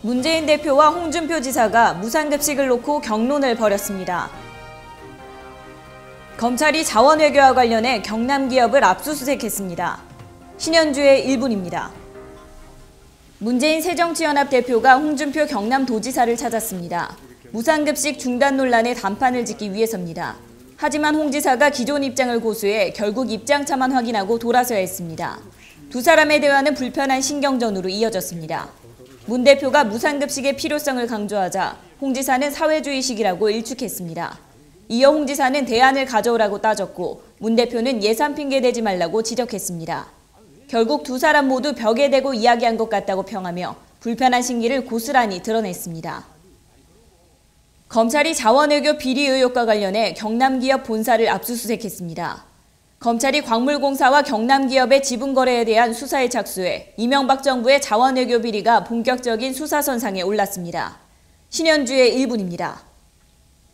문재인 대표와 홍준표 지사가 무상급식을 놓고 격론을 벌였습니다. 검찰이 자원외교와 관련해 경남기업을 압수수색했습니다. 신현주의 1분입니다. 문재인 새정치연합 대표가 홍준표 경남도지사를 찾았습니다. 무상급식 중단 논란의 단판을 짓기 위해서입니다. 하지만 홍 지사가 기존 입장을 고수해 결국 입장차만 확인하고 돌아서야 했습니다. 두 사람의 대화는 불편한 신경전으로 이어졌습니다. 문 대표가 무상급식의 필요성을 강조하자 홍 지사는 사회주의식이라고 일축했습니다. 이어 홍 지사는 대안을 가져오라고 따졌고 문 대표는 예산 핑계 대지 말라고 지적했습니다. 결국 두 사람 모두 벽에 대고 이야기한 것 같다고 평하며 불편한 심기를 고스란히 드러냈습니다. 검찰이 자원외교 비리 의혹과 관련해 경남기업 본사를 압수수색했습니다. 검찰이 광물공사와 경남기업의 지분거래에 대한 수사에 착수해 이명박 정부의 자원외교 비리가 본격적인 수사선상에 올랐습니다. 신현주의 1분입니다.